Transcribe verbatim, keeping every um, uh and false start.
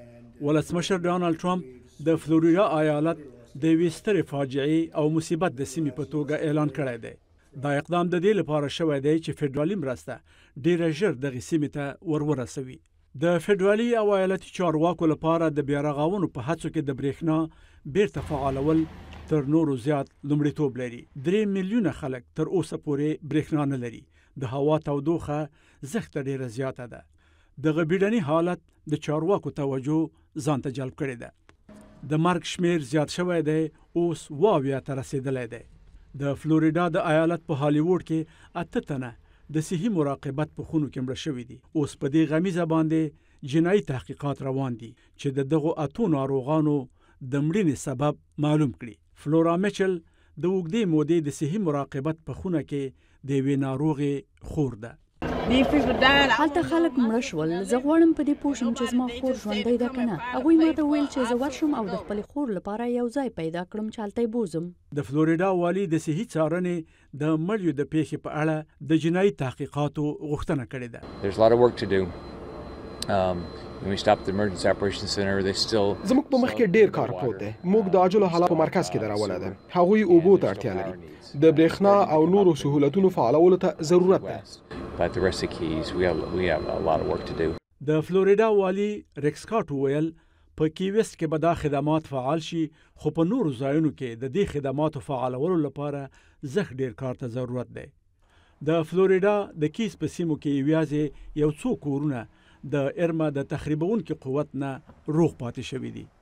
ولسمشر ډانلډ ټرمپ د فلوریدا ایالت د یوې سترې فاجعې او مصیبت د سیمې په توګه اعلان کړی دی. دا اقدام د دې لپاره شوی دی چې فدرالي مرسته ډیره ژر دغې سیمې ته ور ورسوي. د فدرالي او ایالتي چارواکو لپاره د بیارغاونو په هڅو کې د برېښنا بیرته فعالول تر نورو زیات لومړیتوب لري. درې میلیونه خلک تر اوسه پورې برېښنا نه لري. د هوا تودوخه زښته ډیره زیاته ده. دغه بیړني حالت د چارواکو توجه ځان ته جلب کړې ده. د مرګ شمیر زیات شوی دی، اوس واویا ته رسیدلی دی. د فلوریدا د ایالت په هالیووډ کې اته تنه د صحي مراقبت په خونو کې مړه شوي دي. اوس په دې غمیزه باندې جنایي تحقیقات روان دي چې د دغو اتو ناروغانو د مړینې سبب معلوم کړي. فلورا میچل د اوږدې مودې د صحي مراقبت په خونه کې د یوې ناروغې خور ده. هلته خلک مړه شول. زه غواړم په دې پوه شم چې زما خور ژوندۍ ده که نه. هغوی ما ته ویل چې زه ورشم او د خپلې خور لپاره یو ځای پیدا کړم چې هلته یې بوزم. د فلوریدا والي د صحي څارنې د مړیو د پیښې په اړه د جنایي تحقیقاتو غوښتنه کړې ده. There's a lot of work to do. Um, when we stopped the emergency operations center, they still زموږ په مخ کې ډیر کار پروت دی. موږ د عاجلو حالاتو په مرکز کې درونه ده. هغوی اوبو ته اړتیا لري. د برېښنا او نورو سهولتونو فعالولو ته ضرورت ده. But the rest of the keys, we have we have a lot of work to do. د فلوریدا والی ریک سکاټ وویل په کیویست کې به دا خدمات فعال شي، خو په نورو ځایونو کې د دې خدماتو فعالولو لپاره زښت ډیر کار ته ضرورت دی. د فلوریدا د کیس په سیمو کې یوازې یو څو کورونه د ارما د تخریبونکي قوت نه روغ پاتې شوي دي.